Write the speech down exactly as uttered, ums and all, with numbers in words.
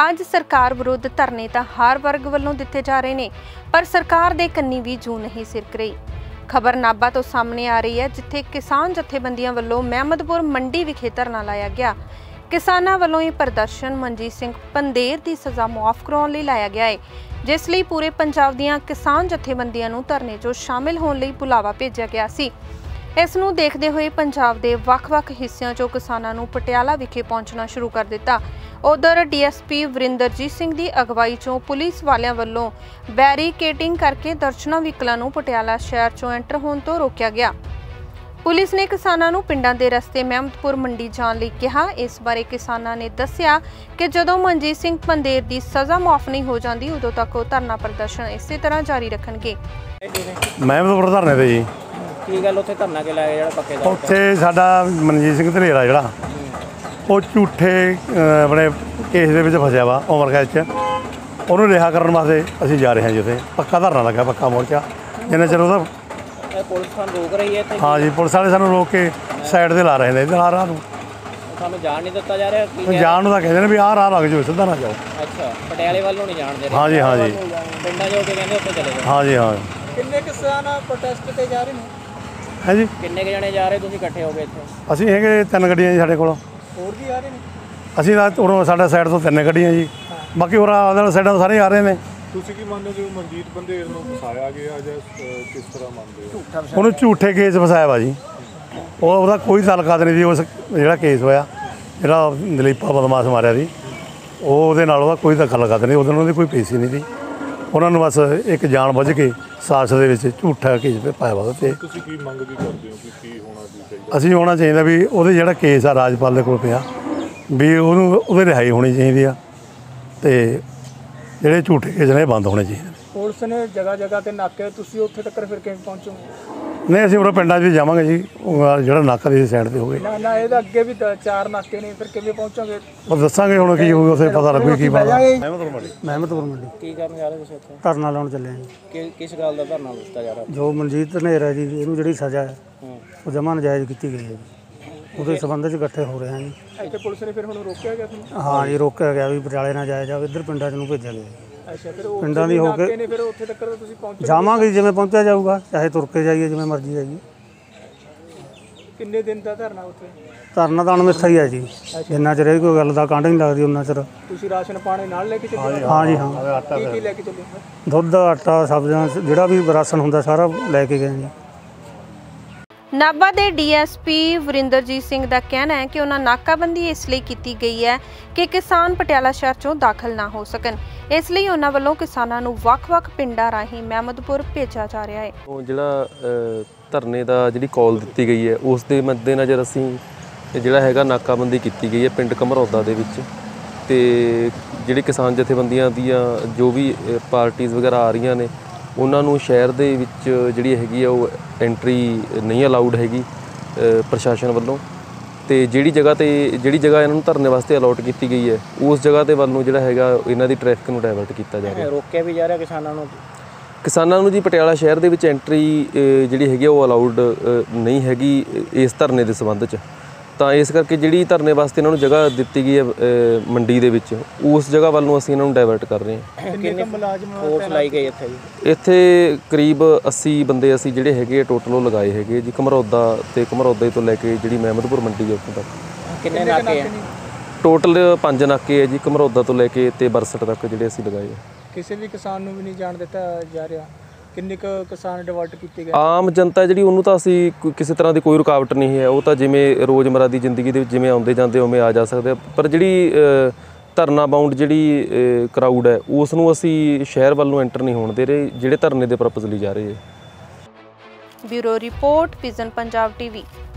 ਅੱਜ सरकार विरुद्ध धरने तो हर वर्ग वालों दिते जा रहे हैं, पर सरकार दे कन्नी भी जू नहीं सिरक रही। खबर नाभा तो सामने आ रही है, जिथे किसान जथेबंदियां वालों महमदपुर मंडी विखे धरना लाया गया। किसानां वालों यह प्रदर्शन मनजीत सिंह पंदेर की सज़ा मुआफ कराउण लई लाया गया है, जिस लई पूरे पंजाब दीआं किसान जथेबंदियां नूं धरने चों शामिल होण लई बुलावा भेजिया गया सी। इस नूं देखदे होए पंजाब दे वख-वख हिस्सिਆਂ चों किसानां नूं पटियाला विखे पहुंचना शुरू कर दिता। उधर D S P Varinderjit Singh की अगवाई चों पुलिस वालियां वल्लों बैरीकेडिंग करके दर्जनां व्हीकलां नूं पटियाला शहर चों एंटर होण तों रोकिया गया। पुलिस ने किसानां नूं पिंडां दे रस्ते महमदपुर मंडी जाण लई कहा। इस बारे किसानां ने दस्सिया कि जदों मनजीत सिंह पंदेर की सज़ा मुआफ नहीं हो जाती, उदों तक वो धरना प्रदर्शन इस तरह जारी रखणगे। महमदपुर धरने ते जी ਕੀ ਗੱਲ ਉੱਥੇ ਧਰਨਾ ਕਿ ਲਾਇਆ ਜਿਹੜਾ ਪੱਕੇ ਦਾ ਉੱਥੇ ਸਾਡਾ ਮਨਜੀਤ ਸਿੰਘ ਧਲੇਰਾ ਜਿਹੜਾ ਉਹ ਝੂਠੇ ਆਪਣੇ ਕੇਸ ਦੇ ਵਿੱਚ ਫਸਿਆ ਵਾ ਉਮਰ ਕੈਦ 'ਚ, ਉਹਨੂੰ ਰਿਹਾ ਕਰਨ ਵਾਸਤੇ ਅਸੀਂ ਜਾ ਰਹੇ ਹਾਂ ਜੀ। ਉੱਥੇ ਪੱਕਾ ਧਰਨਾ ਲੱਗਾ, ਪੱਕਾ ਮੋਰਚਾ, ਜਿੰਨਾ ਚਿਰ ਉਹਦਾ ਪੁਲਿਸ ਸਾਨੂੰ ਰੋਕ ਰਹੀ ਹੈ। ਹਾਂ ਜੀ, ਪੁਲਿਸ ਵਾਲੇ ਸਾਨੂੰ ਰੋਕ ਕੇ ਸਾਈਡ 'ਤੇ ਲਾ ਰਹੇ ਨੇ ਇੱਧਰ ਆਹ ਰਾਹ ਨੂੰ। ਸਾਨੂੰ ਜਾਣ ਨਹੀਂ ਦਿੱਤਾ ਜਾ ਰਿਹਾ। ਕੀ ਜਾਣ ਨੂੰ ਤਾਂ ਕਹਿੰਦੇ ਨੇ ਵੀ ਆਹ ਰਾਹ ਲੱਗ ਜਾਓ, ਸਿੱਧਾ ਨਾ ਜਾਓ। ਅੱਛਾ, ਪਟਿਆਲੇ ਵੱਲ ਨੂੰ ਨਹੀਂ ਜਾਣ ਦੇ ਰਹੇ। ਹਾਂ ਜੀ, ਹਾਂ ਜੀ, ਪਿੰਡਾਂ ਜੋ ਕੇ ਕਹਿੰਦੇ ਉੱਥੇ ਚਲੇ ਜਾਓ। ਹਾਂ ਜੀ, ਹਾਂ। ਕਿੰਨੇ ਕਿਸਾਨ ਪ੍ਰੋਟੈਸਟ ਤੇ ਜਾ ਰਹੇ ਨੇ? ਹੈ ਜੀ, ਕਿੰਨੇ ਕੁ ਜਣੇ ਜਾ ਰਹੇ ਤੁਸੀਂ ਇਕੱਠੇ ਹੋ ਗਏ ਇੱਥੇ? ਅਸੀਂ ਹੈਗੇ ਤਿੰਨ ਗੱਡੀਆਂ ਜੀ ਸਾਡੇ ਕੋਲ। ਹੋਰ ਵੀ ਆ ਰਹੇ ਨੇ? ਅਸੀਂ ਤਾਂ ਉਰੋਂ ਸਾਡਾ ਸਾਈਡ ਤੋਂ ਤਿੰਨ ਗੱਡੀਆਂ ਜੀ, ਬਾਕੀ ਹੋਰ ਆਹ ਸਾਈਡਾਂ ਤੋਂ ਸਾਰੇ ਆ ਰਹੇ ਨੇ। ਤੁਸੀਂ ਕੀ ਮੰਨਦੇ ਹੋ, ਮਨਜੀਤ ਪੰਦੇਰ ਨੂੰ ਫਸਾਇਆ ਗਿਆ ਜਾਂ ਕਿਸ ਤਰ੍ਹਾਂ ਮੰਨਦੇ ਹੋ? ਉਹਨੂੰ ਝੂਠੇ ਕੇਸ ਫਸਾਇਆ ਵਾ ਜੀ। ਉਹ ਉਹਦਾ ਕੋਈ ਤਾਲੁਕਾਤ ਨਹੀਂ ਸੀ। ਉਸ ਜਿਹੜਾ ਕੇਸ ਹੋਇਆ, ਜਿਹੜਾ ਦਲੀਪਾ ਬਦਮਾਸ਼ ਮਾਰਿਆ ਸੀ, ਉਹ ਉਹਦੇ ਨਾਲ ਉਹਦਾ ਕੋਈ ਤਾਲੁਕਾਤ ਨਹੀਂ। ਉਹਦੇ ਨਾਲ ਉਹਦੀ ਕੋਈ ਪੇਸ਼ੀ ਨਹੀਂ ਸੀ। ਉਹਨਾਂ ਨੂੰ ਬਸ ਇੱਕ ਜਾਣ ਬੁੱਝ ਕੇ ਸਾਜ਼ਿਸ਼ ਦੇ ਵਿੱਚ ਝੂਠਾ ਕੇਸ ਪਾਇਆ ਵਾ ਉਹਦੇ 'ਤੇ। ਤੁਸੀਂ ਕੀ ਮੰਗ ਕੀ ਕਰਦੇ ਹੋ ਕਿ ਕੀ ਹੋਣਾ ਚਾਹੀਦਾ? ਅਸੀਂ ਹੋਣਾ ਚਾਹੀਦਾ ਵੀ ਉਹਦੇ ਜਿਹੜਾ ਕੇਸ ਆ ਰਾਜਪਾਲ ਦੇ ਕੋਲ ਪਿਆ, ਵੀ ਉਹਨੂੰ ਉਹਦੇ ਰਿਹਾਈ ਹੋਣੀ ਚਾਹੀਦੀ ਆ, ਅਤੇ ਜਿਹੜੇ ਝੂਠੇ ਕੇਸ ਨੇ ਬੰਦ ਹੋਣੇ ਚਾਹੀਦੇ। ਪੁਲਿਸ ਨੇ ਜਗ੍ਹਾ ਜਗ੍ਹਾ ਤੇ ਨਾਕੇ, ਤੁਸੀਂ ਉੱਥੇ ਤੱਕ ਫਿਰ ਕਿਵੇਂ ਪਹੁੰਚੋਗੇ? ਨਹੀਂ, ਅਸੀਂ ਉਰੇ ਪਿੰਡਾਂ 'ਚ ਵੀ ਜਾਵਾਂਗੇ ਜੀ। ਉਹ ਜਿਹੜਾ ਨਾਕਾ ਦੀ ਸਾਈਡ 'ਤੇ ਹੋਵੇ ਨਾ ਨਾ, ਇਹਦੇ ਅੱਗੇ ਵੀ ਚਾਰ ਨਾਕੇ ਨੇ, ਫਿਰ ਕਿਵੇਂ ਪਹੁੰਚੋਗੇ? ਉਹ ਦੱਸਾਂਗੇ ਹੁਣ ਕੀ ਹੋਊਗਾ, ਉੱਥੇ ਪਤਾ ਲੱਗੂ ਕੀ ਬਣਦਾ। ਮਹਿਮਦਪੁਰ ਮੰਡੀ ਕੀ ਕਰਨ ਜਾ ਰਹੇ ਤੁਸੀਂ ਉੱਥੇ? ਧਰਨਾ ਲਾਉਣ ਚੱਲੇ ਹਾਂ ਜੀ। ਕਿ ਕਿਸ ਗੱਲ ਦਾ ਧਰਨਾ ਦਿੱਤਾ ਜਾ ਰਿਹਾ? ਜੋ ਮਨਜੀਤ ਧਨੇਰਾ ਜੀ, ਇਹਨੂੰ ਜਿਹੜੀ ਸਜ਼ਾ ਹੈ ਉਹ ਜਮ੍ਹਾਂ ਨਜਾਇਜ਼ ਕੀਤੀ ਗਈ ਹੈ ਜੀ, ਉਹਦੇ ਸੰਬੰਧ 'ਚ ਇਕੱਠੇ ਹੋ ਰਹੇ ਹਾਂ ਜੀ। ਇੱਥੇ ਪੁਲਿਸ ਨੇ ਫਿਰ ਹੁਣ ਰੋਕਿਆ ਗਿਆ ਤੁਹਾਨੂੰ? ਹਾਂ ਜੀ, ਰੋਕਿਆ ਗਿਆ ਵੀ ਪਟਿਆਲੇ ਨਾ ਜਾਇਆ ਜਾਵੇ, ਇੱਧਰ ਪਿੰਡਾਂ 'ਚ ਨੂੰ ਭੇਜਿਆ ਗਿਆ। ਅੱਛਾ, ਫਿਰ ਉਹ ਪਿੰਡਾਂ ਦੀ ਹੋ ਕੇ ਫਿਰ ਉੱਥੇ ਤੱਕ ਤੁਸੀਂ ਪਹੁੰਚੋ? ਜਾਵਾਂਗੇ ਜਿਵੇਂ ਪਹੁੰਚਿਆ ਜਾਊਗਾ, ਚਾਹੇ ਤੁਰ ਕੇ ਜਾਈਏ, ਜਿਵੇਂ ਮਰਜ਼ੀ ਜਾਈਏ। ਕਿੰਨੇ ਦਿਨ ਦਾ ਧਰਨਾ ਉੱਥੇ? ਧਰਨਾ ਤਾਂ ਅਣਮਿੱਥਾ ਹੀ ਹੈ ਜੀ, ਜਿੰਨਾ ਚਿਰ ਇਹ ਕੋਈ ਗੱਲ ਦਾ ਕਾਂਢ ਨਹੀਂ ਲੱਗਦੀ ਉਹਨਾਂ ਚਿਰ। ਤੁਸੀਂ ਰਾਸ਼ਨ ਪਾਣੀ ਨਾਲ ਲੈ ਕੇ ਚੱਲੇ? ਹਾਂ ਜੀ, ਹਾਂ। ਕੀ ਕੀ ਲੈ ਕੇ ਚੱਲੇ? ਦੁੱਧ, ਆਟਾ, ਸਬਜ਼ੀਆਂ, ਜਿਹੜਾ ਵੀ ਰਾਸ਼ਨ ਹੁੰਦਾ ਸਾਰਾ ਲੈ ਕੇ ਗਏ ਜੀ। नाभा के D S P Varinderjit Singh का कहना है कि उन्होंने नाकाबंदी इसलिए की गई है कि किसान पटियाला शहर चों दाखिल ना हो सकन, इसलिए उन्होंने वालों किसानों नूं वख-वख पिंडां राहीं महमदपुर भेजा जा रहा है। ਉਹ ਜਿਹੜਾ ਧਰਨੇ ਦਾ ਜਿਹੜੀ ਕਾਲ ਦਿੱਤੀ ਗਈ ਹੈ, ਉਸ ਦੇ ਮੱਦੇਨਜ਼ਰ ਅਸੀਂ ਜਿਹੜਾ ਹੈਗਾ ਨਾਕਾਬੰਦੀ ਕੀਤੀ ਗਈ ਹੈ ਪਿੰਡ ਘਮਰੌਦਾ ਦੇ ਵਿੱਚ। ਤੇ ਜਿਹੜੇ ਕਿਸਾਨ ਜਥੇਬੰਦੀਆਂ ਦੀਆਂ ਜੋ ਵੀ ਪਾਰਟੀਆਂ ਵਗੈਰਾ ਆ ਰਹੀਆਂ ਨੇ, ਉਹਨਾਂ ਨੂੰ ਸ਼ਹਿਰ ਦੇ ਵਿੱਚ ਜਿਹੜੀ ਹੈਗੀ ਆ ਉਹ ਐਂਟਰੀ ਨਹੀਂ ਅਲਾਊਡ ਹੈਗੀ ਪ੍ਰਸ਼ਾਸਨ ਵੱਲੋਂ। ਤੇ ਜਿਹੜੀ ਜਗ੍ਹਾ 'ਤੇ ਜਿਹੜੀ ਜਗ੍ਹਾ ਇਹਨਾਂ ਨੂੰ ਧਰਨੇ ਵਾਸਤੇ ਅਲਾਟ ਕੀਤੀ ਗਈ ਹੈ, ਉਸ ਜਗ੍ਹਾ 'ਤੇ ਵੱਲ ਨੂੰ ਜਿਹੜਾ ਹੈਗਾ ਇਹਨਾਂ ਦੀ ਟ੍ਰੈਫਿਕ ਨੂੰ ਡਾਇਵਰਟ ਕੀਤਾ ਜਾ ਰਿਹਾ। ਰੋਕਿਆ ਵੀ ਜਾ ਰਿਹਾ ਕਿਸਾਨਾਂ ਨੂੰ? ਕਿਸਾਨਾਂ ਨੂੰ ਜੀ ਪਟਿਆਲਾ ਸ਼ਹਿਰ ਦੇ ਵਿੱਚ ਐਂਟਰੀ ਜਿਹੜੀ ਹੈਗੀ ਉਹ ਅਲਾਊਡ ਨਹੀਂ ਹੈਗੀ ਇਸ ਧਰਨੇ ਦੇ ਸੰਬੰਧ 'ਚ। ਤਾਂ ਇਸ ਕਰਕੇ ਜਿਹੜੀ ਧਰਨੇ ਵਾਸਤੇ ਇਹਨਾਂ ਨੂੰ ਜਗ੍ਹਾ ਦਿੱਤੀ ਗਈ ਹੈ ਮੰਡੀ ਦੇ ਵਿੱਚ, ਉਸ ਜਗ੍ਹਾ ਵੱਲ ਨੂੰ ਅਸੀਂ ਇਹਨਾਂ ਨੂੰ ਡਾਇਵਰਟ ਕਰ ਰਹੇ ਹਾਂ। ਕਿੰਨੇ ਮੁਲਾਜ਼ਮ ਫੋਰਸ ਲਾਈ ਗਈ ਇੱਥੇ ਜੀ? ਇੱਥੇ ਕਰੀਬ ਅੱਸੀ ਬੰਦੇ ਅਸੀਂ ਜਿਹੜੇ ਹੈਗੇ ਟੋਟਲ ਉਹ ਲਗਾਏ ਹੈਗੇ ਜੀ, ਘਮਰੌਦਾ ਤੇ ਘਮਰੌਦਾ ਤੋਂ ਲੈ ਕੇ ਜਿਹੜੀ ਮਹਿਮਦਪੁਰ ਮੰਡੀ ਹੈ ਉੱਥੋਂ ਤੱਕ। ਕਿੰਨੇ ਨਾਕੇ ਆ ਟੋਟਲ? ਪੰਜ ਨਾਕੇ ਹੈ ਜੀ, ਘਮਰੌਦਾ ਤੋਂ ਲੈ ਕੇ ਤੇ ਬਰਸਟ ਤੱਕ ਜਿਹੜੇ ਅਸੀਂ ਲਗਾਏ ਆ। ਕਿਸੇ ਵੀ ਕਿਸਾਨ ਨੂੰ ਵੀ ਨਹੀਂ ਜਾਣ ਦਿੱਤਾ ਜਾ ਰਿਹਾ? ਕਿੰਨੇ ਕੁ ਕਿਸਾਨ ਡਿਵਰਟ ਕੀਤੇ ਗਏ? ਆਮ ਜਨਤਾ ਜਿਹੜੀ ਉਹਨੂੰ ਤਾਂ ਅਸੀਂ ਕਿਸੇ ਤਰ੍ਹਾਂ ਦੀ ਕੋਈ ਰੁਕਾਵਟ ਨਹੀਂ ਹੈ, ਉਹ ਤਾਂ ਜਿਵੇਂ ਰੋਜ਼ਮਰਾ ਦੀ ਜ਼ਿੰਦਗੀ ਦੇ ਵਿੱਚ ਜਿਵੇਂ ਆਉਂਦੇ ਜਾਂਦੇ ਉਵੇਂ ਆ ਜਾ ਸਕਦੇ। ਪਰ ਜਿਹੜੀ ਧਰਨਾ ਬਾਉਂਡ ਜਿਹੜੀ ਕਰਾਊਡ ਹੈ, ਉਸ ਨੂੰ ਅਸੀਂ ਸ਼ਹਿਰ ਵੱਲ ਨੂੰ ਐਂਟਰ ਨਹੀਂ ਹੋਣ ਦੇ ਰਹੇ, ਜਿਹੜੇ ਧਰਨੇ ਦੇ ਪਰਪਸ ਲਈ ਜਾ ਰਹੇ ਹੈ। Bureau report, vision Punjab TV.